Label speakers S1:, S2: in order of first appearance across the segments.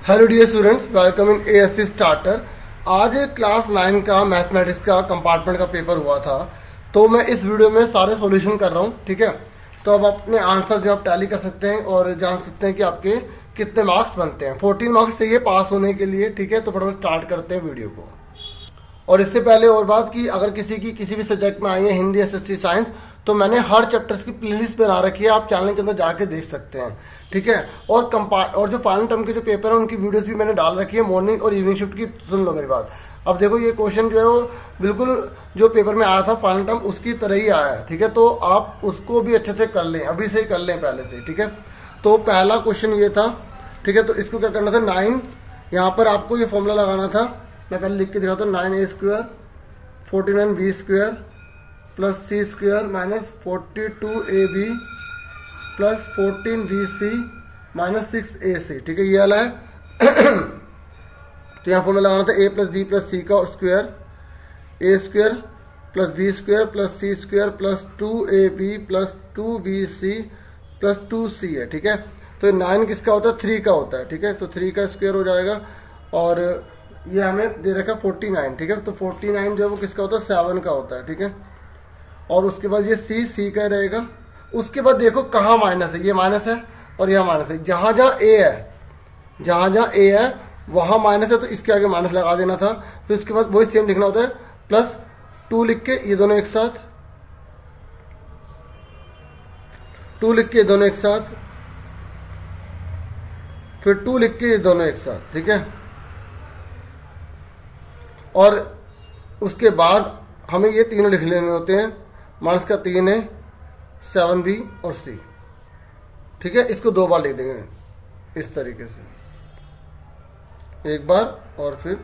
S1: Hello dear students, welcome in ASC starter. आज class 9 का mathematics का कंपार्टमेंट का पेपर हुआ था, तो मैं इस वीडियो में सारे सॉल्यूशन कर रहा हूँ। ठीक है, तो अब अपने आंसर जो आप टैली कर सकते हैं और जान सकते हैं कि आपके कितने मार्क्स बनते हैं। 14 मार्क्स चाहिए पास होने के लिए। ठीक है, तो फटाफट स्टार्ट करते हैं वीडियो को। और इससे पहले और बात की, अगर किसी की किसी भी सब्जेक्ट में आई है, हिंदी, एसएसटी, साइंस, तो मैंने हर चैप्टर्स की प्लेलिस्ट बना रखी है, आप चैनल के अंदर जाके देख सकते हैं। ठीक है, और जो फाइनल टर्म के जो पेपर है उनकी वीडियोस भी मैंने डाल रखी है, मॉर्निंग और इवनिंग शिफ्ट की। सुन लो मेरी बात। अब देखो, ये क्वेश्चन जो है वो बिल्कुल जो पेपर में आया था फाइनल टर्म उसकी तरह ही आया है। ठीक है, तो आप उसको भी अच्छे से कर लें, अभी से ही कर लें पहले से। ठीक है, तो पहला क्वेश्चन ये था। ठीक है, तो इसको क्या करना था, 9 यहाँ पर आपको ये फॉर्मूला लगाना था। मैं पहले लिख के दिखाता हूँ। 9a² 49b² plus c² minus 42ab plus 14bc minus 6ac। ठीक है, ये वाला है। तो यहाँ फॉर्मूला लगाना था a plus b plus c का square, a² plus b² plus c² plus 2ab plus 2bc plus 2c है। ठीक है, तो 9 किसका होता है, 3 का होता है। ठीक है, तो 3 का स्क्वायर हो जाएगा और ये हमें दे रखा 49। ठीक है, तो 49 जो है वो किसका होता है, 7 का होता है। ठीक है, और उसके बाद ये सी का रहेगा। उसके बाद देखो कहाँ माइनस है, ये माइनस है और यह माइनस है। जहां जहां ए है वहां माइनस है, तो इसके आगे माइनस लगा देना था। फिर उसके बाद वही सेम लिखना होता है, प्लस 2 लिख के ये दोनों एक साथ, 2 लिख के ये दोनों एक साथ, फिर 2 लिख के ये दोनों एक साथ। ठीक है, और उसके बाद हमें ये तीनों लिख लेने होते हैं। माइनस का 3 है, 7b और c। ठीक है, इसको 2 बार लिख देंगे इस तरीके से, एक बार और फिर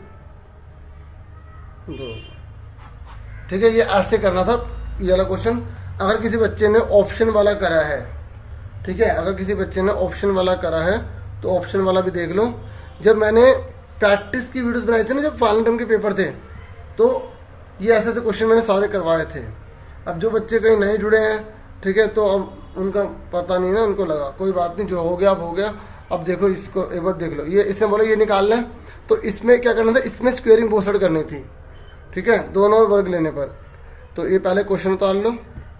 S1: 2। ठीक है, ये ऐसे करना था ये वाला क्वेश्चन। अगर किसी बच्चे ने ऑप्शन वाला करा है, ठीक है, अगर किसी बच्चे ने ऑप्शन वाला करा है तो ऑप्शन वाला भी देख लो। जब मैंने प्रैक्टिस की वीडियोस बनाई थी ना, जब फाइनल टर्म के पेपर थे, तो ये ऐसे ऐसे क्वेश्चन मैंने सारे करवाए थे। अब जो बच्चे कहीं नहीं जुड़े हैं, ठीक है, तो अब उनका पता नहीं ना, उनको लगा कोई बात नहीं, जो हो गया अब हो गया। अब देखो, इसको एक बार देख लो। ये इसमें बोला ये निकालना है, तो इसमें क्या करना था, इसमें स्क्वेयरिंग बोथ साइड करनी थी। ठीक है, दोनों वर्ग लेने पर। तो ये पहले क्वेश्चन उतार लो,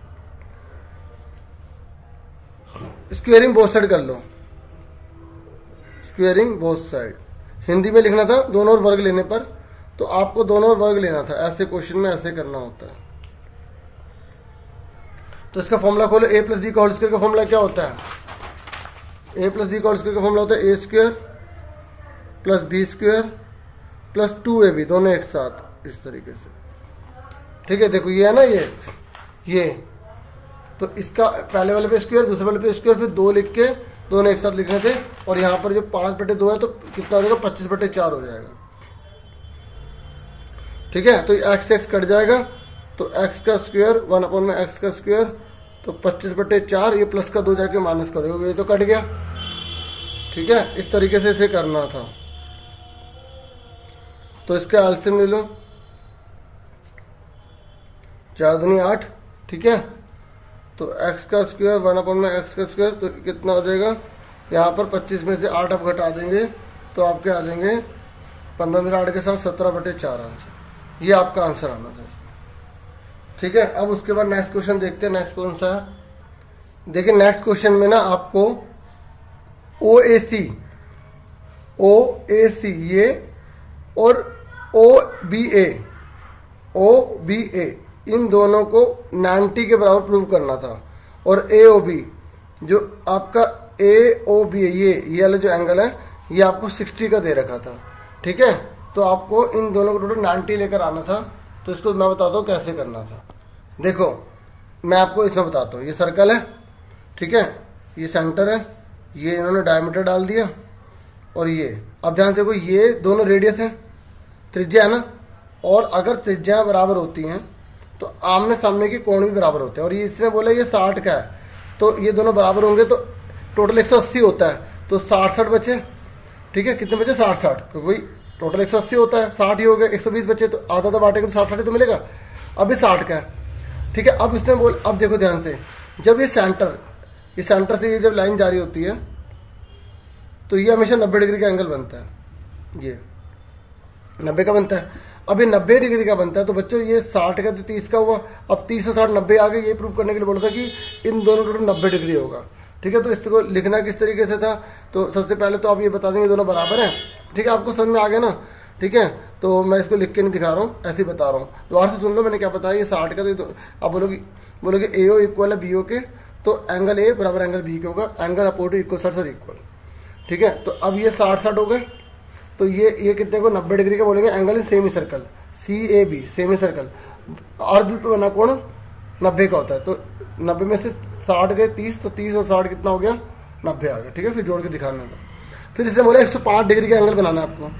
S1: स्क्वेयरिंग बोथ साइड कर लो, स्क्वेयरिंग बोथ साइड। हिंदी में लिखना था दोनों वर्ग लेने पर, तो आपको दोनों वर्ग लेना था। ऐसे क्वेश्चन में ऐसे करना होता है। तो इसका फॉर्मूला खोलो। a प्लस बी का होल स्क्वायर का फॉर्मूला क्या होता है, a प्लस बी का होल स्क्वायर का फॉर्मूला होता है a² plus b² plus 2ab, दोनों एक साथ इस तरीके से। ठीक है, देखो ये है ना, ये तो इसका पहले वाले पे स्क्वायर, दूसरे वाले पे स्क्वायर, फिर 2 लिख के दोनों एक साथ लिखने थे। और यहाँ पर जो 5/2 है तो कितना हो जाएगा, 25/4 हो जाएगा। ठीक है, तो x x कट जाएगा, तो x का स्क्वायर 1/x का स्क्वायर, तो 25/4। ये प्लस का 2 जाके माइनस कर देगा, ये तो कट गया। ठीक है, इस तरीके से इसे करना था। तो इसका एलसीएम ले लो, 4 दूनी 8। ठीक है, तो x का स्क्वायर 1/x का स्क्वायर, तो कितना हो जाएगा, यहाँ पर 25 में से 8 आप घटा देंगे तो आपके आ जाएंगे 15 8 के साथ 17/4 आंसर। ये आपका आंसर आना था। ठीक है, अब उसके बाद नेक्स्ट क्वेश्चन देखते हैं। नेक्स्ट कौन सा है, देखिए नेक्स्ट क्वेश्चन में ना आपको OAC ये और OBA इन दोनों को 90 के बराबर प्रूव करना था। और AOB जो आपका AOB है, ये वाला जो एंगल है, ये आपको 60 का दे रखा था। ठीक है, तो आपको इन दोनों को टोटल 90 लेकर आना था। तो इसको मैं बताता हूँ कैसे करना था। देखो, मैं आपको इसमें बताता हूँ। ये सर्कल है, ठीक है, ये सेंटर है, ये इन्होंने डायमीटर डाल दिया, और ये अब ध्यान देखो, ये दोनों रेडियस है, त्रिज्या है ना। और अगर त्रिज्या बराबर होती हैं तो आमने सामने के कोण भी बराबर होते हैं। और ये इसने बोला ये 60 का है, तो ये दोनों बराबर होंगे तो टोटल 180 होता है। तो 60-60 बचे। ठीक है, कितने बचे, 60-60, तो वही टोटल 180 होता है, 60 ही हो गए, 120 बचे, तो आधा आधा बांटेगा तो 60-60 तो मिलेगा। अभी 60 का है। ठीक है, अब इसने बोल, अब देखो ध्यान से, जब ये सेंटर से ये जब लाइन जारी होती है, तो ये हमेशा 90 डिग्री का एंगल बनता है, ये 90 का बनता है। अब ये 90 डिग्री का बनता है, तो बच्चों ये 60 का तो 30 का हुआ। अब 30 से 60 90 आ गए, ये प्रूव करने के लिए बोला था कि इन दोनों टोटल 90 डिग्री होगा। ठीक है, तो इसको लिखना किस तरीके से था, तो सबसे पहले तो आप ये बता देंगे दोनों बराबर हैं। ठीक है, आपको समझ में आ गया ना। ठीक है, तो मैं इसको लिख के नहीं दिखा रहा हूँ, ऐसे ही बता रहा हूँ, दोबारा से सुन लो मैंने क्या बताया। ये 60 का तो आप बोलोगे AO इक्वल है BO के, तो एंगल A बराबर एंगल B के होगा, एंगल अपोजिट इक्वल 60 इक्वल। ठीक है, तो अब ये 60 हो गए, तो ये कितने को 90 डिग्री का बोलेंगे, angle in semi circle CAB, semi circle. अर्ध पे बना कोण 90 का होता है, तो 90 में से 60 गए 30, तो 30 और 60 कितना हो गया, 90 आ गया। ठीक है, फिर जोड़ के दिखाने का, फिर इससे बोले 105 डिग्री का एंगल बनाना है आपको।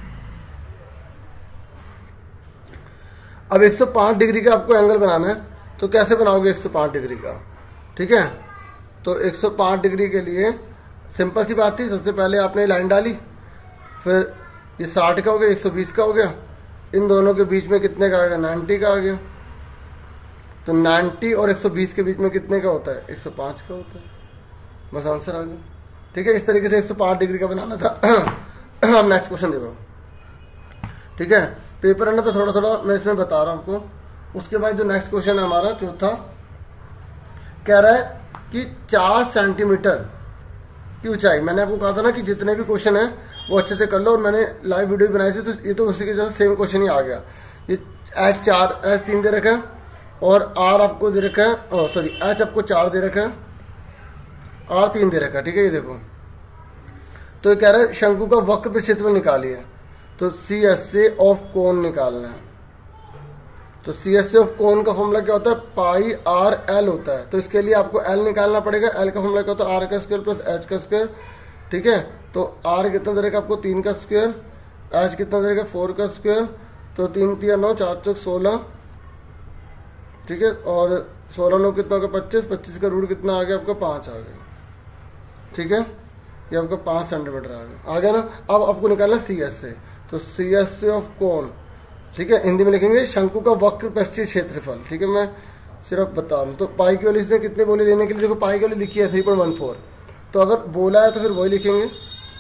S1: अब 105 डिग्री का आपको एंगल बनाना है, तो कैसे बनाओगे 105 डिग्री का। ठीक है, तो 105 डिग्री के लिए सिंपल सी बात थी, सबसे पहले आपने लाइन डाली, फिर ये 60 का हो गया, 120 का हो गया, इन दोनों के बीच में कितने का आ गया, 90 का आ गया। तो 90 और 120 के बीच में कितने का होता है, 105 का होता है, बस आंसर आ गया। ठीक है, इस तरीके से 105 डिग्री का बनाना था। अब नेक्स्ट क्वेश्चन देखो। ठीक है, पेपर है ना, तो थोड़ा थोड़ा मैं इसमें बता रहा हूं आपको। उसके बाद जो नेक्स्ट क्वेश्चन है हमारा चौथा, कह रहा है कि 4 सेंटीमीटर की ऊंचाई। मैंने आपको कहा था ना कि जितने भी क्वेश्चन है वो अच्छे से कर लो, और मैंने लाइव वीडियो बनाई थी, तो ये तो उसी के जैसे सेम क्वेश्चन ही आ गया। ये H3 दे रखा है, और R आपको दे रखा है, सॉरी H आपको 4 दे रखा है, R 3 दे रखा है। ठीक है, ये देखो, तो ये कह रहा है शंकु का वक्र पे क्षेत्रफल निकालिए, तो CSA ऑफ कोण निकालना है। तो CSA ऑफ कोण का फॉर्मूला क्या होता है, पाई R L होता है, तो इसके लिए आपको L निकालना पड़ेगा। L का फॉर्मूला क्या होता है, R का स्क्वायर प्लस H का स्क्वायर। ठीक है, तो R कितना दे रखा आपको, 3 का स्क्वायर, H कितना दे रखा 4 का स्क्वायर, तो 3 3 9 4 4 16। ठीक है, और 16 9 कितना होगा 25, 25 का रूट कितना आ गया आपका 5 आ गया। ठीक है, ये आपका 5 सेंटीमीटर आ गया ना। अब आपको निकालना CSA, तो CSA ऑफ कोण, ठीक है, हिंदी में लिखेंगे शंकु का वक्र पृष्ठीय क्षेत्रफल। ठीक है, मैं सिर्फ बता रहा हूँ। तो पाई की वैल्यू इसने कितने बोले लेने के लिए, देखो पाई की वैल्यू लिखी है 3.14, तो अगर बोला है तो फिर वही लिखेंगे।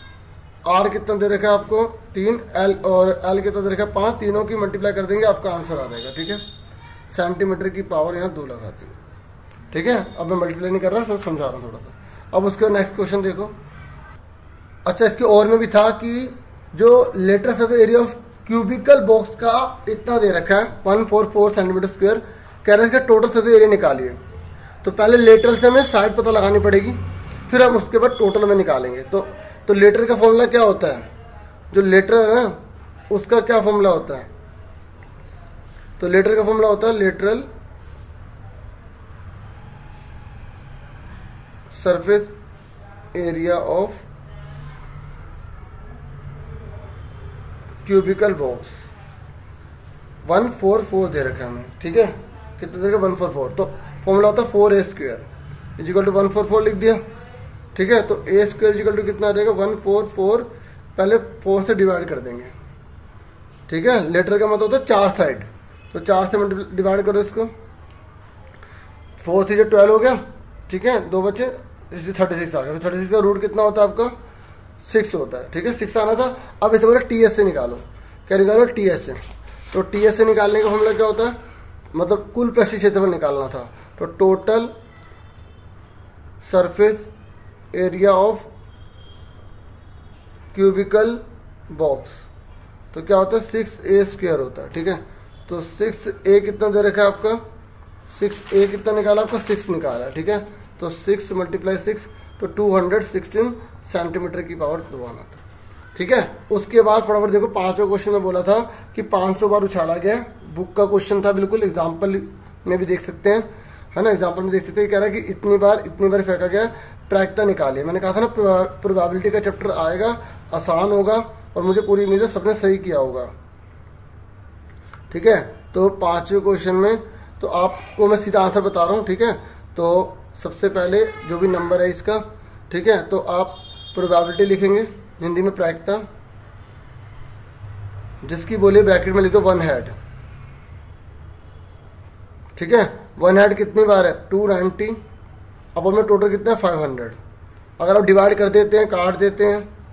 S1: R कितना दे रखा है आपको 3, L और L कितना दे रखा है 5, तीनों की मल्टीप्लाई कर देंगे, आपका आंसर आ जाएगा। ठीक है, सेंटीमीटर की पावर यहाँ 2 लगा देंगे। ठीक है, अब मैं मल्टीप्लाई नहीं कर रहा, सिर्फ समझा रहा हूँ थोड़ा सा। अब उसके नेक्स्ट क्वेश्चन देखो। अच्छा, इसके और में भी था कि जो lateral surface area of cubical box का इतना दे रखा है 144 सेंटीमीटर स्क्वायर, कह रहे हैं टोटल सर्कल एरिया निकालिए। तो पहले लेटरल से हमें साइड पता लगानी पड़ेगी, फिर हम उसके बाद टोटल में निकालेंगे। तो लेटर का फॉर्मूला क्या होता है, जो लेटर है ना उसका क्या फॉर्मूला होता है, तो लेटर का फॉर्मूला होता है lateral surface area of cubical box. 144 दे रखा है हमें। ठीक है, कितना दे रखा 144, तो फॉर्मूला होता है 4A स्क्वायर इजिकल टू 144 लिख दिया। ठीक है, तो A स्क्वायर इजिकल टू कितना आ जाएगा 144, पहले 4 से डिवाइड कर देंगे। ठीक है, लेटर का मतलब होता है 4 साइड, तो 4 से डिवाइड करो इसको, 4 से 12 हो गया। ठीक है, 2 बचे, इससे 36 आ गया। 36 का रूट कितना होता है आपका 6 होता है। ठीक है, 6 आना था। अब इसे बोले TS से निकालो, क्या निकालो TS से। तो TS से निकालने का फॉर्मूला क्या होता है, मतलब कुल पृष्ठीय क्षेत्रफल निकालना था, तो total surface area of cubical box, तो क्या होता है 6A स्क्वायर होता है। ठीक है, तो 6A कितना दे रखा है आपका, 6A कितना निकाला आपका 6 निकाला। ठीक है, तो 6 × 6, तो 216 सेंटीमीटर की पावर 2 आना था। ठीक है, उसके बाद फटाफट देखो 5वें क्वेश्चन में बोला था कि 500 बार उछाला गया, बुक का क्वेश्चन था बिल्कुल, एग्जाम्पल में भी देख सकते हैं, है ना, एग्जाम्पल में देख सकते हैं। कह रहा है कि इतनी बार फेंका गया, प्रायिकता निकालिए। मैंने कहा था ना प्रोबेबिलिटी का चैप्टर आएगा, आसान होगा, और मुझे पूरी उम्मीद है सबने सही किया होगा। ठीक है, तो 5वें क्वेश्चन में तो आपको मैं सीधा आंसर बता रहा हूँ। ठीक है, तो सबसे पहले जो भी नंबर है इसका, ठीक है, तो आप प्रोबेबिलिटी लिखेंगे, हिंदी में प्रायिकता, जिसकी बोलिए ब्रैकेट में लिखो 1 हेड। ठीक है, 1 हेड कितनी बार है 290, अब हमें टोटल कितना है 500। अगर आप डिवाइड कर देते हैं, काट देते हैं,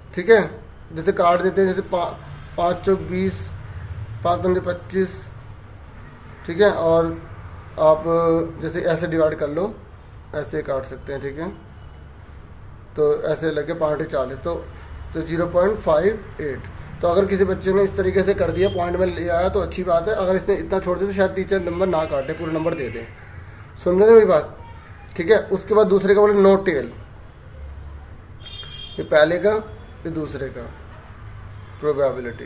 S1: ठीक है, जैसे काट देते हैं, जैसे 5 चौक 20, 5 पंजे 25, ठीक है। और आप जैसे ऐसे डिवाइड कर लो, ऐसे काट सकते हैं, ठीक है। तो ऐसे लगे 5 40, तो 0.58। तो अगर किसी बच्चे ने इस तरीके से कर दिया, पॉइंट में ले आया तो अच्छी बात है। अगर इसने इतना छोड़ दिया तो शायद टीचर नंबर ना काटे, पूरे नंबर दे दे। सुन रहे हैं मेरी बात, ठीक है। उसके बाद दूसरे का बोले नो टेल, ये पहले का, ये दूसरे का प्रोबेबिलिटी।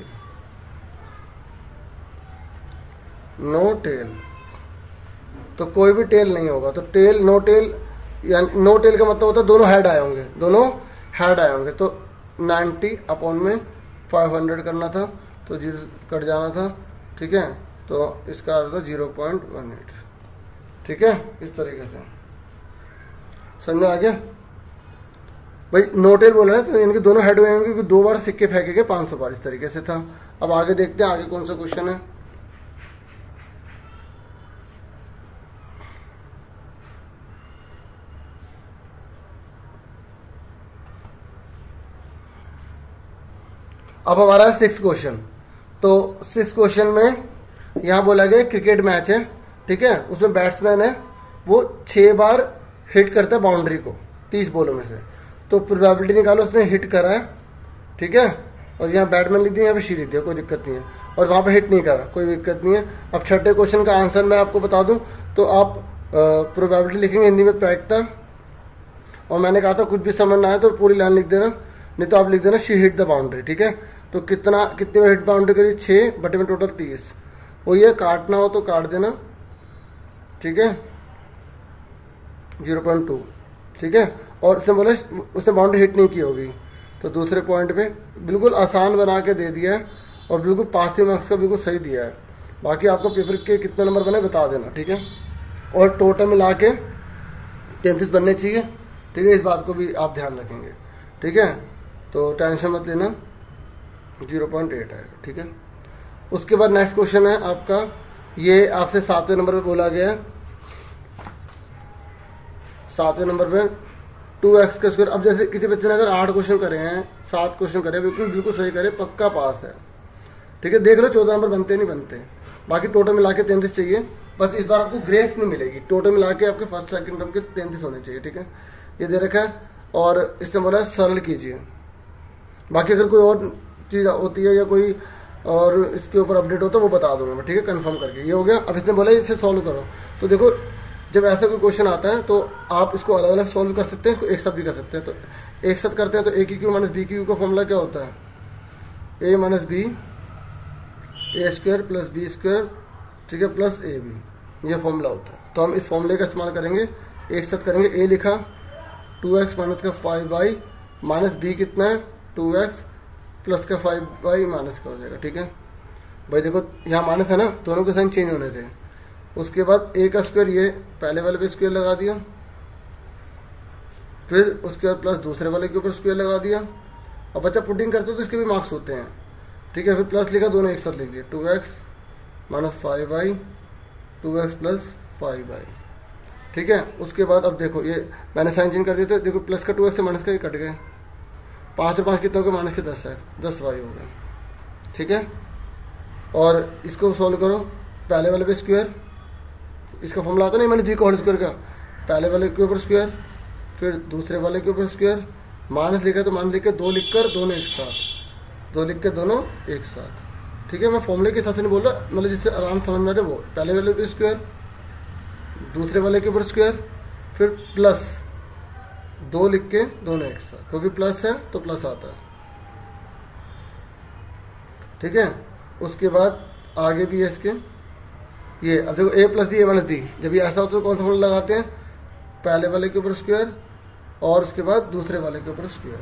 S1: नो टेल, तो कोई भी टेल नहीं होगा। तो टेल, नो टेल, यानी नो टेल का मतलब होता है दोनों हेड आए होंगे, दोनों हेड आए होंगे। तो 90 अपॉन में 500 करना था, तो 0 कट जाना था, ठीक है। तो इसका आता था 0.18, ठीक है। इस तरीके से समझ में आ गया भाई। नो टेल बोल रहे हैं तो इनके दोनों हेड हुए होंगे, क्योंकि 2 बार सिक्के फेंकेंगे 500 बार, इस तरीके से था। अब आगे देखते हैं आगे कौन सा क्वेश्चन है। अब हमारा है 6th क्वेश्चन। तो 6th क्वेश्चन में यहां बोला गया क्रिकेट मैच है, ठीक है। उसमें बैट्समैन है, वो 6 बार हिट करता है बाउंड्री को 30 बॉलों में से। तो प्रोबेबिलिटी निकालो उसने हिट करा है, ठीक है। और यहाँ बैट्समैन लिख दिया, यहाँ पे शी लिख दिया, कोई दिक्कत नहीं है। और वहां पे हिट नहीं करा, कोई दिक्कत नहीं है। अब 6ठे क्वेश्चन का आंसर मैं आपको बता दूं, तो आप प्रोबेबिलिटी लिखेंगे हिंदी में प्रायिकता। और मैंने कहा था कुछ भी समझ ना आए तो पूरी लाइन लिख देना, नहीं तो आप लिख देना शी हिट द बाउंड्री, ठीक है। तो कितनी बार हिट बाउंड्री करी, 6 बटे में टोटल 30। वो ये काटना हो तो काट देना, ठीक है, 0.2, ठीक है। और उसने बोला उसने बाउंड्री हिट नहीं की होगी, तो दूसरे पॉइंट पे बिल्कुल आसान बना के दे दिया है और बिल्कुल पासिंग मार्क्स का बिल्कुल सही दिया है। बाकी आपको पेपर के कितने नंबर बने बता देना, ठीक है। और टोटल मिला के 33 बनने चाहिए, ठीक है। इस बात को भी आप ध्यान रखेंगे, ठीक है। तो टेंशन मत लेना, 0.8 आएगा, ठीक है। उसके बाद नेक्स्ट क्वेश्चन है आपका, ये आपसे 7वें नंबर पे बोला गया है। 7वें नंबर पे 2x का स्क्वायर। अब जैसे किसी बच्चे ने अगर 8 क्वेश्चन करे हैं, 7 क्वेश्चन करे, बिल्कुल सही करे, पक्का पास है, ठीक है। देख लो 14 नंबर बनते नहीं बनते। बाकी टोटल मिला के 33 चाहिए, बस इस बार आपको ग्रेस नहीं मिलेगी। टोटल मिला के आपके फर्स्ट सेकंड टर्म के 33 होने चाहिए, ठीक है। ये दे रखा है और इसने बोला सरल कीजिए। बाकी अगर कोई और चीज होती है या कोई और इसके ऊपर अपडेट होता है वो बता दूंगा मैं, ठीक है, कंफर्म करके। ये हो गया। अब इसने बोला इसे सॉल्व करो। तो देखो जब ऐसा कोई क्वेश्चन आता है तो आप इसको अलग अलग सॉल्व कर सकते हैं, इसको एक साथ भी कर सकते हैं। तो एक साथ करते हैं तो ए की क्यू माइनस बी की क्यू का फॉर्मूला क्या होता है, A minus B A square plus B square, ठीक है, प्लस ए बी, ये फॉर्मूला होता है। तो हम इस फॉर्मूले का इस्तेमाल करेंगे, एक साथ करेंगे। ए लिखा 2x माइनस का 5y माइनस बी कितना है 2x प्लस का 5y माइनस का हो जाएगा, ठीक है भाई। देखो यहाँ माइनस है ना, दोनों के साइन चेंज होने थे। उसके बाद ए का स्क्वायर, ये पहले वाले पे स्क्वायर लगा दिया, फिर उसके बाद प्लस दूसरे वाले के ऊपर स्क्वायर लगा दिया। अब बच्चा पुटिंग करते तो इसके भी मार्क्स होते हैं, ठीक है। फिर प्लस लिखा, दोनों एक साथ लिख दिए, 2x minus 5y 2x plus 5y, ठीक है। उसके बाद अब देखो ये मैंने साइन चेंज कर दिया था, देखो प्लस का 2x से माइनस का कट गए, 5 और 5 कितने हो गए, माइनस के 10 है, 10y हो गए, ठीक है। और इसको सॉल्व करो, पहले वाले पे स्क्वायर, इसका फॉर्मूला आता नहीं मैंने बी का होल स्क्वायर का, पहले वाले के ऊपर स्क्वायर फिर दूसरे वाले के ऊपर स्क्वायर, माइनस लिखा तो माइनस लिख के 2 लिखकर दोनों एक साथ, 2 लिख के दोनों एक साथ, ठीक है। मैं फॉर्मूले के हिसाब से नहीं बोल रहा, मतलब जिससे आराम समझ में आ जाए वो, पहले वाले पे स्क्वायर दूसरे वाले के ऊपर स्क्वायर फिर प्लस 2 लिख के दोनों एक साथ, क्योंकि प्लस है तो प्लस आता है, ठीक है। उसके बाद आगे भी है इसके, ये अब देखो a plus B A minus B, जब ये ऐसा होता है तो कौन सा फॉर्मूला लगाते हैं, पहले वाले के ऊपर स्क्वायर और उसके बाद दूसरे वाले के ऊपर स्क्वायर,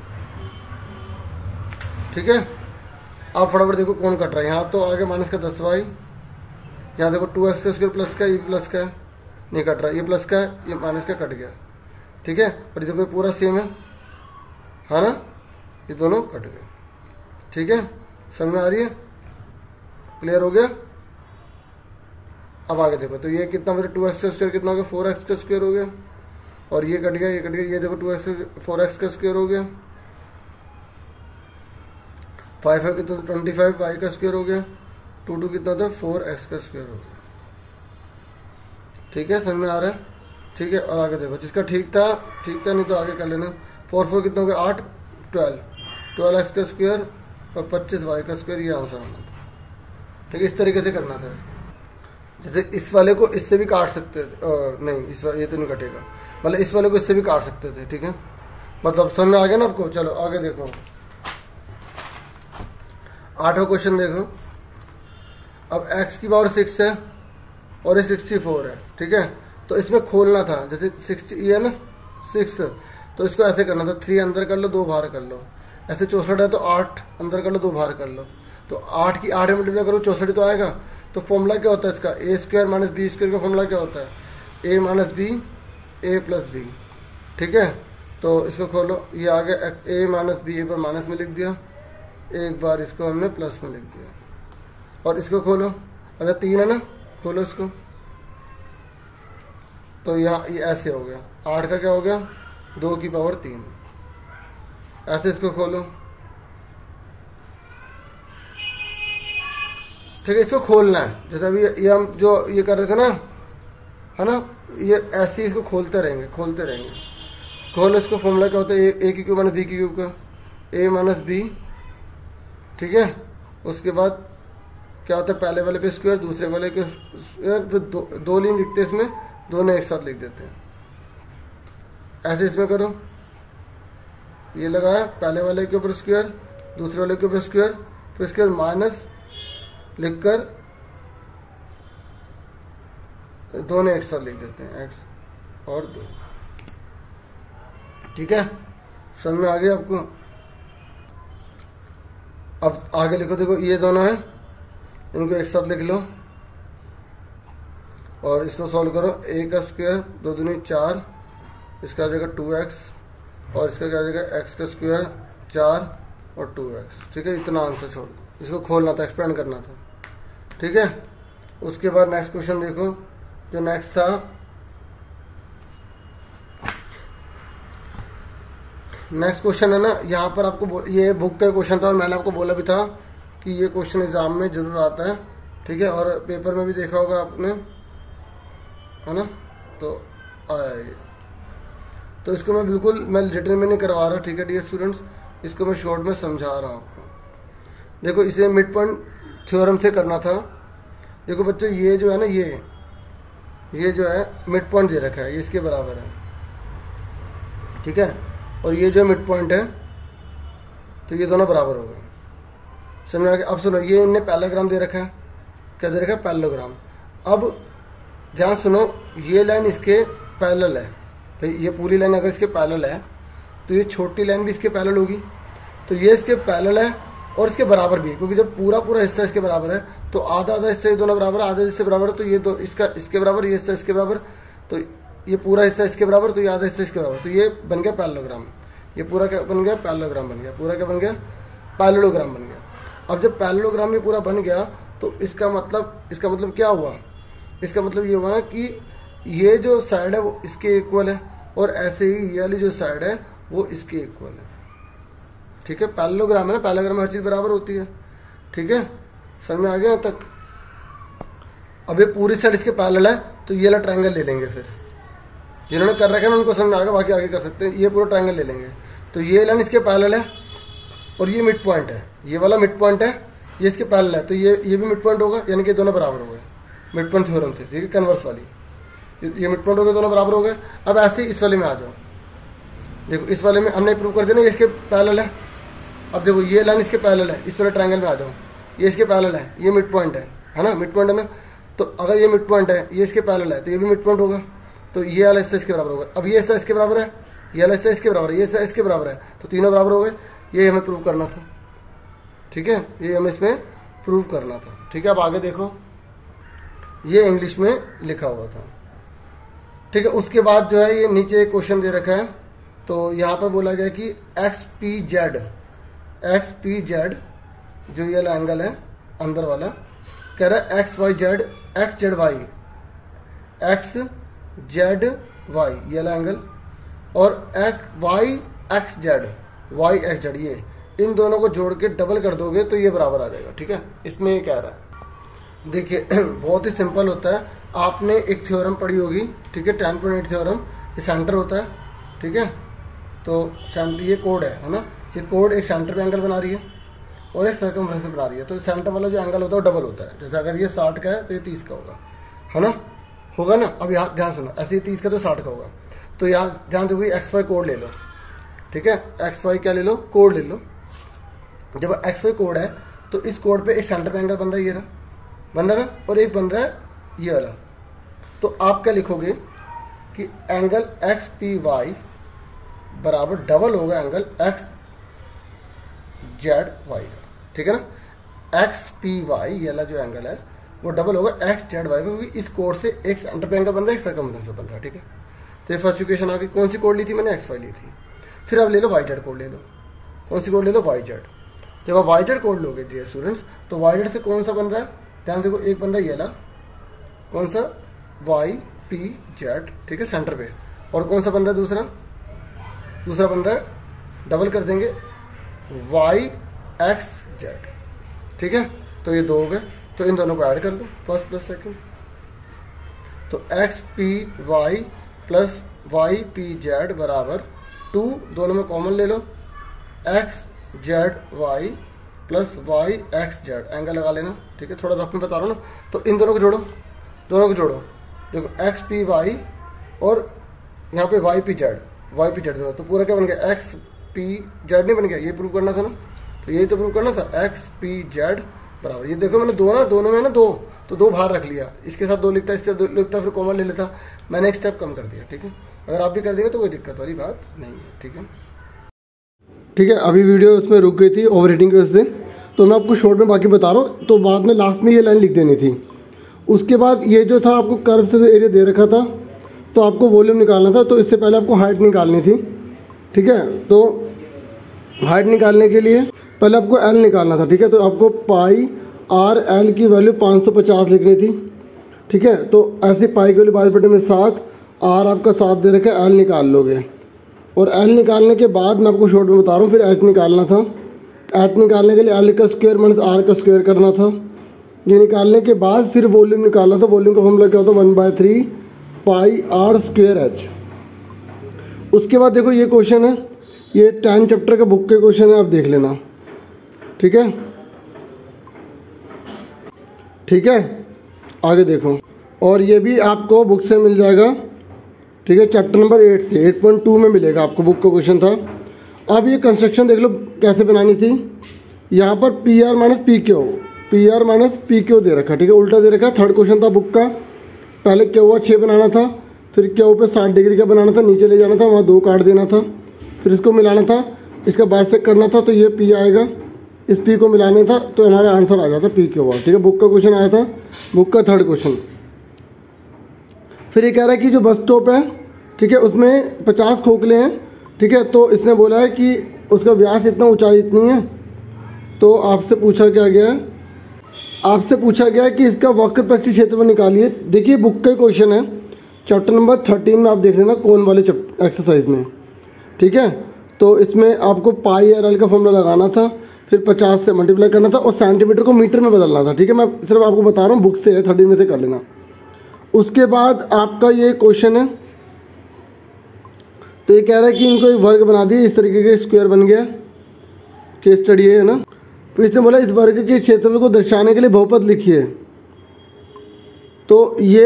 S1: ठीक है। आप फटाफट देखो कौन कट रहा है, यहाँ तो आगे माइनस का 10y, यहाँ देखो 2x का स्क्वायर प्लस का, ये प्लस का है, नहीं कट रहा, ये प्लस का है, ये माइनस का कट गया, ठीक है। और देखो पूरा सेम है ना, ये दोनों कट गए, ठीक है। समझ में आ रही है, क्लियर हो गया। अब आगे देखो, तो ये कितना मेरे 2x का स्क्वायर कितना हो गया, 4x का स्क्वायर हो गया, और ये कट गया, ये कट गया, ये देखो 2x 4x का स्क्वायर हो गया, 5 है कितना 25 वाई का स्क्वायर हो गया, 2 कितना था 4x का स्क्वायर हो गया। ठीक है, समझ में आ रहा है? ठीक है, और आगे देखो जिसका ठीक था नहीं तो आगे कर लेना। 4 कितना हो गया 8, 12x का स्क्वायर और 25y का स्क्वायर, ये आंसर आना था। ठीक है, इस तरीके से करना था। जैसे इस वाले को इससे भी काट सकते थे, नहीं ये तो नहीं कटेगा, मतलब इस वाले को इससे भी काट सकते थे। ठीक है, मतलब समझ में आ गया ना आपको? चलो आगे देखो, 8वां क्वेश्चन देखो। अब x की पावर 6 है और ये 64 है। ठीक है, तो इसमें खोलना था, जैसे 60 ये है ना 6, तो इसको ऐसे करना था, 3 अंदर कर लो 2 बाहर कर लो। ऐसे 64 है तो 8 अंदर कर लो 2 बाहर कर लो, तो 8 की 8 मल्टीप्लाई करो 64 तो आएगा। तो फॉर्मूला क्या होता है इसका, A square minus B square का फॉर्मूला क्या होता है, A minus B A plus B. ठीक है, तो इसको खोलो, ये आ गया ए माइनस बी, ए पर माइनस में लिख दिया, एक बार इसको हमने प्लस में लिख दिया। और इसको खोलो, अगर 3 है ना, खोलो इसको, तो यहाँ ये ऐसे हो गया, 8 का क्या हो गया 2 की पावर 3। ऐसे इसको खोलो। ठीक है, इसको खोलना है, जैसे अभी ये हम जो ये कर रहे थे ना, है ना, ये ऐसे इसको खोलते रहेंगे। खोलो इसको, फॉर्मूला क्या होता है, ए की क्यूब माइनस बी की क्यूब का, ए माइनस बी। ठीक है, उसके बाद क्या होता है, पहले वाले पे स्क्वायर, दूसरे वाले के स्क्वायर, फिर दो लाइन लिखते हैं इसमें, दोनों एक साथ लिख देते हैं। ऐसे इसमें करो, ये लगाया, पहले वाले के ऊपर स्क्वायर, दूसरे वाले के ऊपर स्क्वायर, फिर स्क्वायर माइनस लिखकर दोनों एक साथ लिख देते हैं, x और 2। ठीक है, समझ में आ गया आपको? अब आगे लिखो, देखो ये दोनों है, इनको एक साथ लिख लो और इसको सॉल्व करो। a का स्क्वायर 2 दूनी 4, इसका आ जाएगा 2x और इसका क्या आ जाएगा x का स्क्वायर 4 और 2x। ठीक है, इतना आंसर छोड़ दो, इसको खोलना था, एक्सपेंड करना था। ठीक है, उसके बाद नेक्स्ट क्वेश्चन देखो, जो नेक्स्ट था, नेक्स्ट क्वेश्चन है ना, यहाँ पर आपको ये बुक का क्वेश्चन था और मैंने आपको बोला भी था कि ये क्वेश्चन एग्जाम में जरूर आता है। ठीक है, और पेपर में भी देखा होगा आपने, है ना, तो आया ये। तो इसको मैं बिल्कुल रिटर्न में नहीं करवा रहा। ठीक है डियर स्टूडेंट्स, इसको मैं शॉर्ट में समझा रहा हूँ आपको। देखो, इसे मिड पॉइंट थ्योरम से करना था। देखो बच्चों, ये जो है ना, ये जो है मिड पॉइंट दे रखा है, ये इसके बराबर है। ठीक है, और ये जो मिड पॉइंट है, तो ये दोनों बराबर हो गए। समझ में आ गया? अब सुनो, ये इनने पैरेललोग्राम दे रखा है, क्या दे रखा है पैरेललोग्राम। अब ध्यान सुनो, ये लाइन इसके पैरेलल है, तो ये पूरी लाइन अगर इसके पैरेलल है तो ये छोटी लाइन भी इसके पैरेलल होगी, तो ये इसके पैरेलल है और इसके बराबर भी है, क्योंकि जब पूरा हिस्सा इसके बराबर है तो आधा हिस्सा ये दोनों बराबर है, आधा हिस्से बराबर है, तो ये दो इसका इसके बराबर, ये हिस्सा इसके बराबर, तो ये पूरा हिस्सा इसके बराबर, तो ये आधा हिस्सा इसके बराबर, तो ये बन गया पैरेललोग्राम। ये पूरा क्या बन गया, पैरेललोग्राम बन गया। पूरा क्या बन गया, पैरेललोग्राम बन गया। अब जब पैरेललोग्राम ये पूरा बन गया तो इसका मतलब क्या हुआ, इसका मतलब ये हुआ ना कि ये जो साइड है वो इसके इक्वल है और ऐसे ही ये वाली जो साइड है वो इसके इक्वल है। ठीक है, पैरेललोग्राम है ना, पैरेललोग्राम में हर चीज बराबर होती है। ठीक है, समझ में आ गया तक? अब ये पूरी साइड इसके पैरेलल है तो ये वाला ट्रायंगल ले लेंगे। फिर जिन्होंने कर रखा है ना उनको समझ में आ गया, बाकी आगे कर सकते हैं। ये पूरा ट्रायंगल ले लेंगे, तो ये लाइन इसके पैरेलल है और ये मिड पॉइंट है, ये वाला मिड पॉइंट है, ये इसके पैरेलल है, तो ये भी मिड पॉइंट होगा, यानी कि दोनों बराबर हो गए मिड पॉइंट थ्योरम से। ठीक है, कन्वर्स वाली, ये मिड पॉइंट हो गए, दोनों बराबर हो गए। अब ऐसे ही इस वाले में आ जाओ। देखो, इस वाले में हमने प्रूव कर दिया ना, ये इसके पैरेलल है। अब देखो, ये लाइन इसके पैरेलल है, इस वाले ट्रायंगल में आ जाओ, ये इसके पैरेलल है, ये मिड पॉइंट है ना, मिड पॉइंट है ना। तो अगर ये मिड पॉइंट है, ये इसके पैरेलल है, तो ये भी मिड पॉइंट होगा, तो ये वाला हिस्सा इसके बराबर होगा। अब ये हिस्सा इसके बराबर है, ये वाला हिस्सा इसके बराबर है, ये हिस्सा इसके बराबर है, तो तीनों बराबर हो गए। ये हमें प्रूव करना था। ठीक है, ये हमें इसमें प्रूव करना था। ठीक है, अब आगे देखो, ये इंग्लिश में लिखा हुआ था। ठीक है, उसके बाद जो है ये नीचे एक क्वेश्चन दे रखा है, तो यहाँ पर बोला गया कि एक्स पी जेड जो ये एंगल है अंदर वाला, कह रहा है एक्स जेड वाई ये वाला एंगल, और वाई एक्स जेड ये इन दोनों को जोड़ के डबल कर दोगे तो ये बराबर आ जाएगा। ठीक है, इसमें ये कह रहा है, देखिए बहुत ही सिंपल होता है। आपने एक थ्योरम पढ़ी होगी, ठीक है, 10.8 थ्योरम। ये सेंटर होता है, ठीक है, तो सेंटर ये कोड है ना, ये कोड एक सेंटर पे एंगल बना रही है और एक सर्कमफ्रेंस बना रही है। तो सेंटर वाला जो एंगल होता है वो डबल होता है। जैसे अगर ये 60 का है तो ये 30 का होगा, है ना, होगा ना। अब यहाँ ध्यान सुनो, ऐसे ही 30 का तो 60 का होगा। तो यहाँ ध्यान दो, XY कोड ले लो, ठीक है, XY क्या ले लो, कोड ले लो। जब XY कोड है तो इस कोड पे एक सेंटर पे एंगल बन रहा है, ये रहा, बन रहा है ना, और एक बन रहा है ये वाला। तो आप क्या लिखोगे कि एंगल XPY बराबर डबल होगा एंगल XZY का, ठीक है ना। XPY ये वाला जो एंगल है वो डबल होगा XZY, क्योंकि इस कोड से एक सेंटर पे एंगल बन रहा है, एक सर्कमफ्रेंस पे बन रहा है। ठीक है, तो ये फर्स्ट इक्वेशन आ गई। कौन सी कोड ली थी मैंने, XY ली थी। फिर अब ले लो YZ कोड ले लो। कौन सी कोड ले लो, YZ। जब आप YZ कोड लोगे डियर स्टूडेंट्स, तो YZ से कौन सा बन रहा है, ध्यान देखो, एक बन रहा है ये वाला, कौन सा, YPZ, ठीक है, सेंटर पे। और कौन सा बन रहा है दूसरा, दूसरा बन रहा है, डबल कर देंगे, YXZ, ठीक है। तो ये दो हो गए, तो इन दोनों को ऐड कर दो, फर्स्ट प्लस सेकंड। तो XPY प्लस YPZ बराबर 2, दोनों में कॉमन ले लो, XZY प्लस YXZ, एंगल लगा लेना, ठीक है, थोड़ा रफ में बता रहा हूँ ना। तो इन दोनों को जोड़ो, दोनों को जोड़ो, देखो XPY और यहाँ पे YPZ जोड़ो, तो पूरा क्या बन गया, XPZ नहीं बन गया, ये प्रूव करना था ना, तो यही तो प्रूव करना था, XPZ बराबर, ये देखो मैंने दो ना, दोनों में ना दो, तो दो बाहर रख लिया, इसके साथ दो लिखता, इसके साथ दो लिखता, फिर कॉमन ले लेता, मैंने एक स्टेप कम कर दिया। ठीक है, अगर आप भी कर देंगे तो कोई दिक्कत वाली बात नहीं है। ठीक है, ठीक है, अभी वीडियो उसमें रुक गई थी ओवर हीटिंग की वजह से, तो मैं आपको शॉर्ट में बाकी बता रहा हूँ। तो बाद में लास्ट में ये लाइन लिख देनी थी। उसके बाद ये जो था आपको कर्व से एरिया दे रखा था, तो आपको वॉल्यूम निकालना था, तो इससे पहले आपको हाइट निकालनी थी। ठीक है, तो हाइट निकालने के लिए पहले आपको एल निकालना था। ठीक है, तो आपको पाई आर एल की वैल्यू 550 लिखनी थी। ठीक है, तो ऐसे पाई की वैल्यू 22/7, आर आपका 7 दे रखा है, एल निकाल लोगे। और एल निकालने के बाद मैं आपको शॉर्ट में बता रहा हूँ, फिर एच निकालना था। एच निकालने के लिए एल का स्क्वायर माइनस आर का स्क्वायर करना था। ये निकालने के बाद फिर वॉल्यूम निकालना था। वॉल्यूम का फॉर्मूला क्या होता है, 1/3 पाई आर स्क्वायर एच। उसके बाद देखो ये क्वेश्चन है, ये 10 चैप्टर का बुक के क्वेश्चन है, आप देख लेना। ठीक है, ठीक है, आगे देखो, और ये भी आपको बुक से मिल जाएगा। ठीक है, चैप्टर नंबर 8 से 8.2 में मिलेगा आपको, बुक का क्वेश्चन था। अब ये कंस्ट्रक्शन देख लो कैसे बनानी थी। यहाँ पर PR माइनस PQ दे रखा, ठीक है, उल्टा दे रखा। थर्ड क्वेश्चन था बुक का, पहले क्यू 6 बनाना था, फिर क्यू पे 60 डिग्री का बनाना था, नीचे ले जाना था, वहाँ 2 काट देना था, फिर इसको मिलाना था, इसका बाइसेक्ट करना था, तो ये P आएगा, इस P को मिलाने था, तो हमारा आंसर आ जाता PQ। ठीक है, बुक का क्वेश्चन आया था, बुक का थर्ड क्वेश्चन। फिर ये कह रहा है कि जो बस स्टॉप है, ठीक है, उसमें 50 खोखले हैं। ठीक है, तो इसने बोला है कि उसका व्यास इतना, ऊंचाई इतनी है। तो आपसे पूछा क्या गया है, आपसे पूछा गया है कि इसका वक्र प्रस्थि क्षेत्रफल निकालिए। देखिए बुक का क्वेश्चन है, चैप्टर नंबर 13 में आप देख लेना, कौन वाले एक्सरसाइज में। ठीक है, तो इसमें आपको पाई आर एल का फॉर्मूला लगाना था, फिर 50 से मल्टीप्लाई करना था, और सेंटीमीटर को मीटर में बदलना था। ठीक है, मैं सिर्फ आपको बता रहा हूँ, बुक से है, 13 में से कर लेना। उसके बाद आपका ये क्वेश्चन है, तो ये कह रहा है कि इनको एक वर्ग बना दिए, इस तरीके के स्क्वायर बन गया, केस स्टडी है ना। फिर इसने बोला इस वर्ग के क्षेत्रफल को दर्शाने के लिए बहुपद लिखिए। तो ये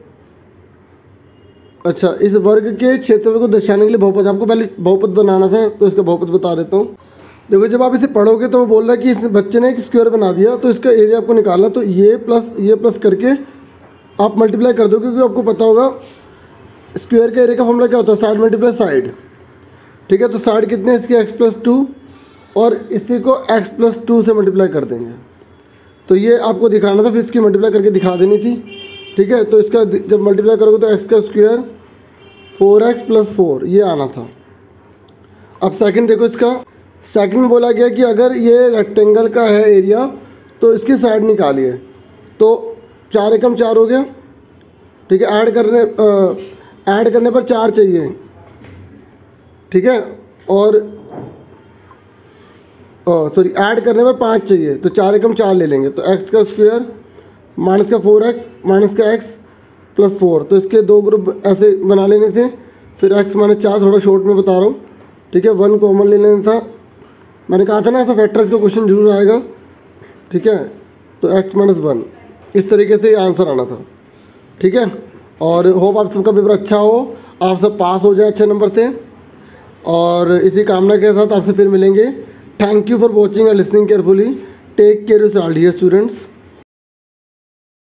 S1: अच्छा, इस वर्ग के क्षेत्रफल को दर्शाने के लिए बहुपद, आपको पहले बहुपद बनाना था, तो इसका बहुपद बता देता हूँ। देखो जब आप इसे पढ़ोगे तो वो बोल रहा है कि इस बच्चे ने एक स्क्वायर बना दिया, तो इसका एरिया आपको निकालना। तो ये प्लस करके आप मल्टीप्लाई कर दो, क्योंकि आपको पता होगा स्क्वायर के एरिया का फॉर्मूला क्या होता है, साइड मल्टीप्लाई साइड। ठीक है, तो साइड कितने हैं इसके, x+2, और इसी को x+2 से मल्टीप्लाई कर देंगे। तो ये आपको दिखाना था, फिर इसकी मल्टीप्लाई करके दिखा देनी थी। ठीक है, तो इसका जब मल्टीप्लाई करोगे तो x का स्क्वायर 4x + 4 ये आना था। अब सेकंड देखो, इसका सेकंड में बोला गया कि अगर ये रेक्टेंगल का है एरिया, तो इसकी साइड निकालिए। तो 4 एकम 4 हो गया। ठीक है, ऐड करने पर 4 चाहिए। ठीक है, और सॉरी ऐड करने पर 5 चाहिए, तो 4 एकम 4 ले लेंगे। तो एक्स का स्क्वायर माइनस का 4x माइनस का x प्लस 4, तो इसके 2 ग्रुप ऐसे बना लेने थे। फिर x माइनस 4 थोड़ा शॉर्ट में बता रहा हूँ, ठीक है। 1 कॉमन ले लेना था, मैंने कहा था ना ऐसा फैक्टर्स का क्वेश्चन जरूर आएगा, ठीक है। तो x माइनस 1 इस तरीके से आंसर आना था, ठीक है। और होप आप सबका पेपर अच्छा हो, आप सब पास हो जाए अच्छे नंबर से, और इसी कामना के साथ आपसे फिर मिलेंगे। Thank you for watching and listening carefully. Take care yourself dear students.